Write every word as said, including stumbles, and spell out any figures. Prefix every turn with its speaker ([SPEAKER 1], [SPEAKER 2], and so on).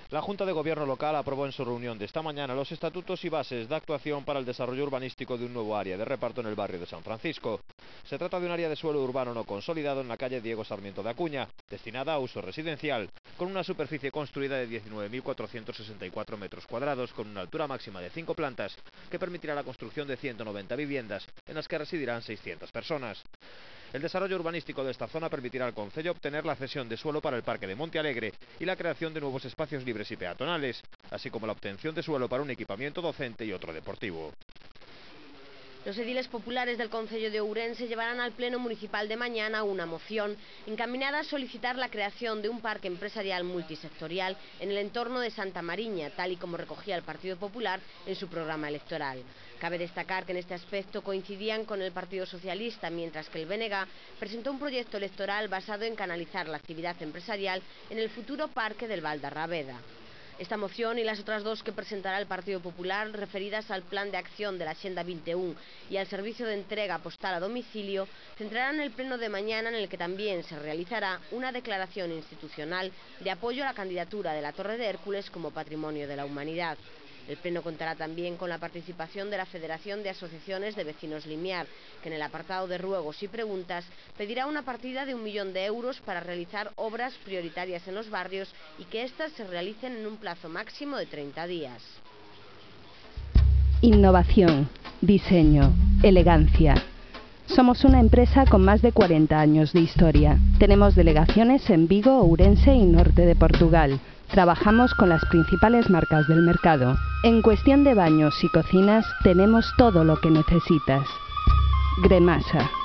[SPEAKER 1] La Junta de Gobierno local aprobó en su reunión de esta mañana los estatutos y bases de actuación para el desarrollo urbanístico de un nuevo área de reparto en el barrio de San Francisco. Se trata de un área de suelo urbano no consolidado en la calle Diego Sarmiento de Acuña, destinada a uso residencial, con una superficie construida de diecinueve mil cuatrocientos sesenta y cuatro metros cuadrados, con una altura máxima de cinco plantas, que permitirá la construcción de ciento noventa viviendas, en las que residirán seiscientas personas. El desarrollo urbanístico de esta zona permitirá al concello obtener la cesión de suelo para el Parque de Monte Alegre y la creación de nuevos espacios libres y peatonales, así como la obtención de suelo para un equipamiento docente y otro deportivo.
[SPEAKER 2] Los ediles populares del concello de Ourense llevarán al Pleno Municipal de mañana una moción encaminada a solicitar la creación de un parque empresarial multisectorial en el entorno de Santa Mariña, tal y como recogía el Partido Popular en su programa electoral. Cabe destacar que en este aspecto coincidían con el Partido Socialista, mientras que el B N G presentó un proyecto electoral basado en canalizar la actividad empresarial en el futuro parque del Val d'Arraveda. Esta moción y las otras dos que presentará el Partido Popular, referidas al Plan de Acción de la Axenda veintiuno y al servicio de entrega postal a domicilio, centrarán el pleno de mañana, en el que también se realizará una declaración institucional de apoyo a la candidatura de la Torre de Hércules como Patrimonio de la Humanidad. El pleno contará también con la participación de la Federación de Asociaciones de Vecinos Limiar, que en el apartado de ruegos y preguntas pedirá una partida de un millón de euros para realizar obras prioritarias en los barrios y que éstas se realicen en un plazo máximo de treinta días.
[SPEAKER 3] Innovación, diseño, elegancia. Somos una empresa con más de cuarenta años de historia. Tenemos delegaciones en Vigo, Ourense y norte de Portugal. Trabajamos con las principales marcas del mercado. En cuestión de baños y cocinas tenemos todo lo que necesitas. Gremasa.